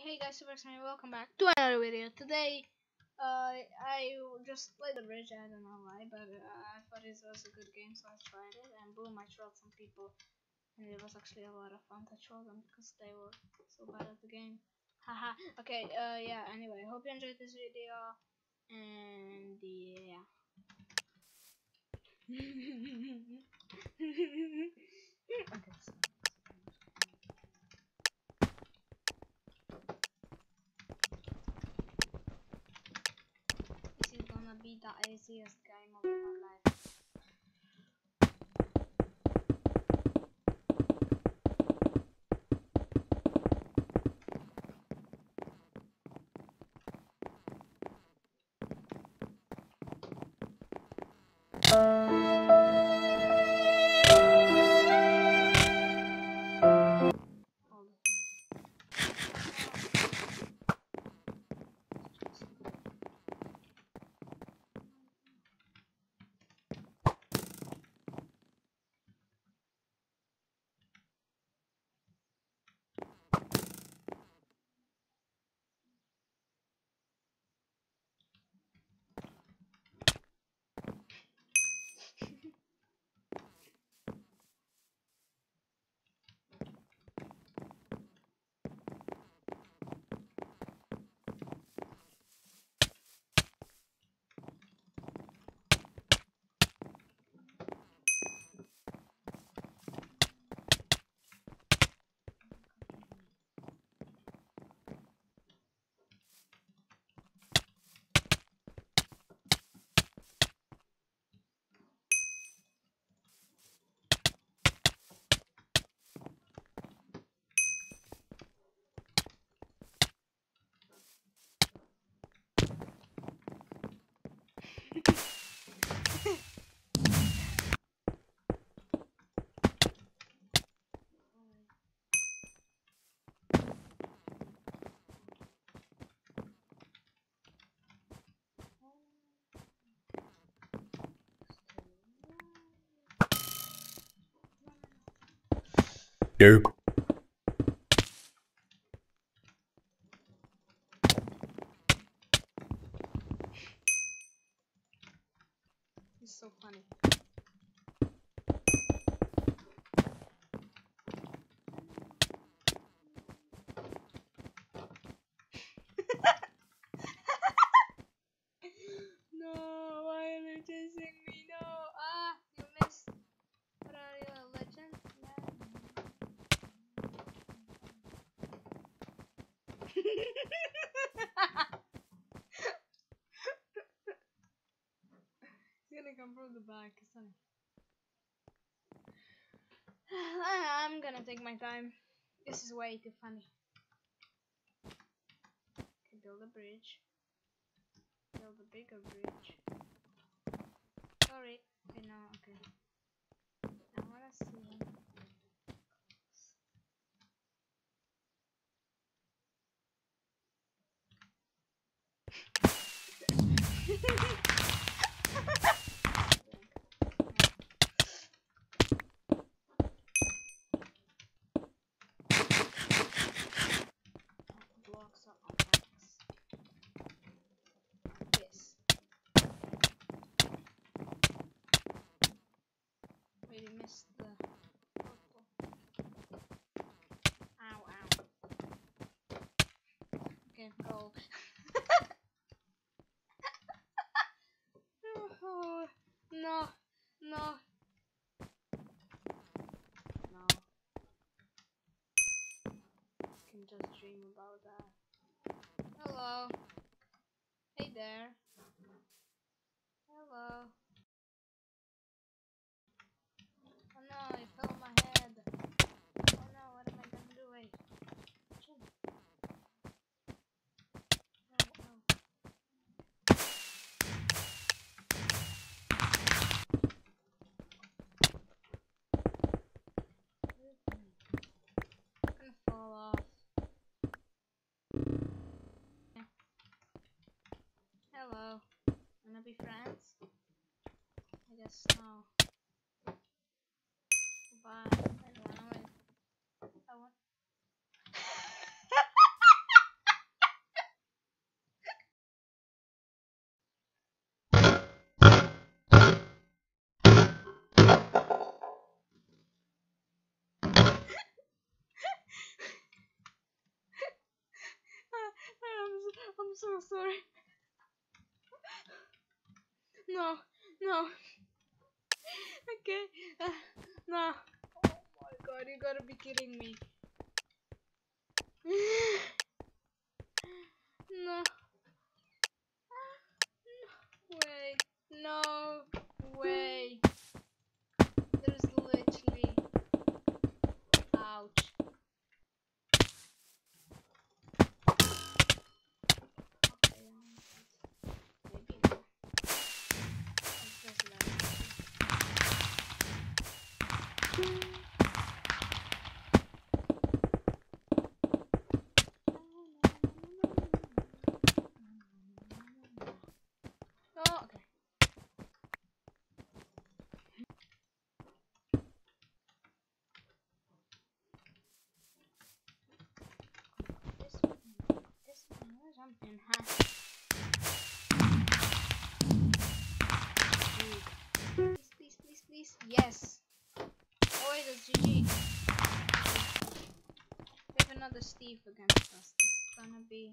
Hey guys, welcome back to another video. Today, I just played the bridge. I don't know why, but I thought it was a good game, so I tried it. And boom, I trolled some people, and it was actually a lot of fun to troll them because they were so bad at the game. Haha. Okay. Yeah. Anyway, hope you enjoyed this video, and yeah. Okay. This is gonna be the easiest game of my life. Nope. It's so funny. No, why are they chasing me? No, you missed. What are you, a legend? He's gonna come from the back, son. I'm gonna take my time. This is way too funny. Okay, build a bridge. Build a bigger bridge. Sorry. Okay, no, okay. I wanna see. Blocks are on max. Yes. Really missed the purple. Ow, ow. Okay, go. Oh, no, no, no. I can just dream about that. Hello. Hey there. Hello. Oh no, it fell on my head. Oh no, what am I gonna do? Wait. Chin. Oh. I'm gonna fall off. Hello. Wanna be friends? I'm so sorry. No, no. Okay. No. Oh my god, you gotta be kidding me. No. Way. No way. There's literally. Ouch. Okay, maybe no. I'll press it out. Oh, okay. This one, where's something? Please, please, please. Yes. Oh wait, it's GG. We have another Steve against us. This is gonna be.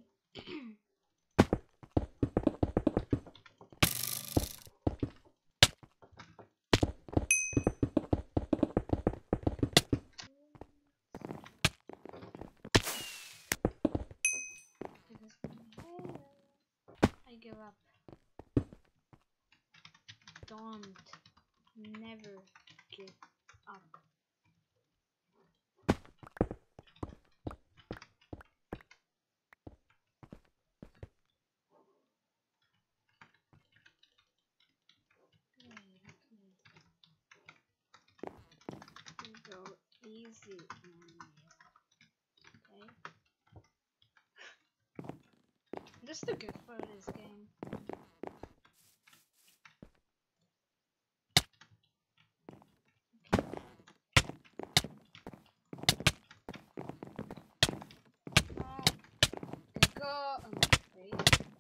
I give up. Don't. Never give up. Go easy on me. Okay. Just too good for this game. Go. Wait.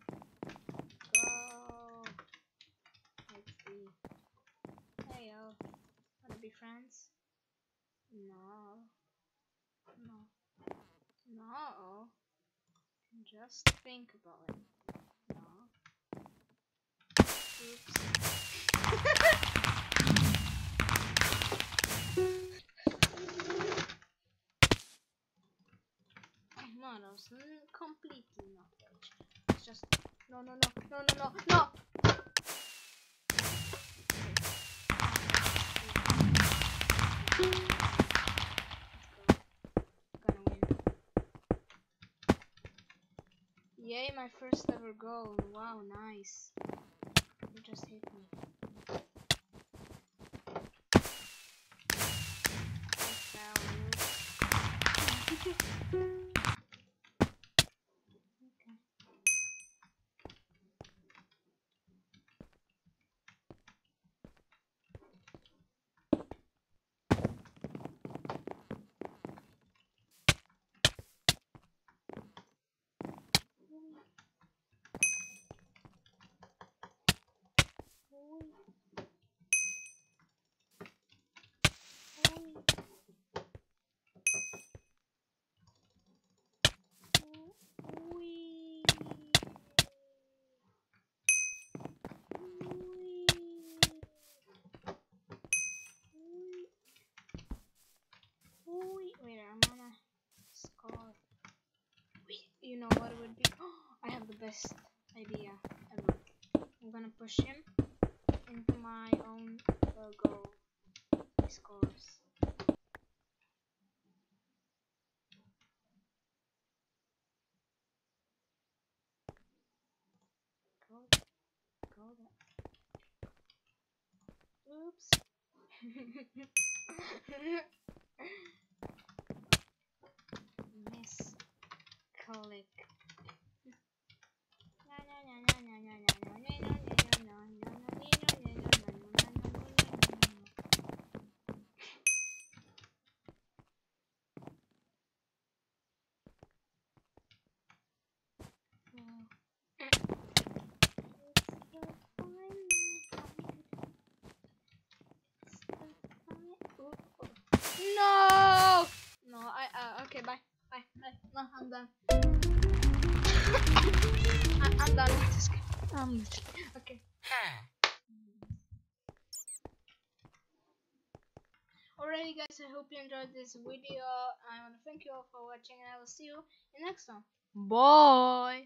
Go. Let's see. Hey yo. Wanna be friends? No. No. No. Just think about it. No. Oops. No, that was completely not rage. It's just no, no, no, no, no, no, no. Gonna win. Yay, my first ever goal. Wow, nice. You just hit me. Wait, I'm gonna score. You know what it would be? I have the best idea ever. I'm gonna push him into my own goal. He scores. Go that. Oops. Miss click. No! No, okay, bye. Bye. No, I'm done. Okay. Alrighty guys, I hope you enjoyed this video. I want to thank you all for watching and I will see you in the next one. Bye!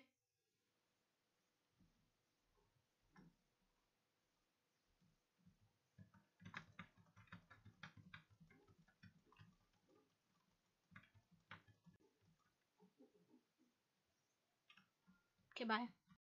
Okay, bye.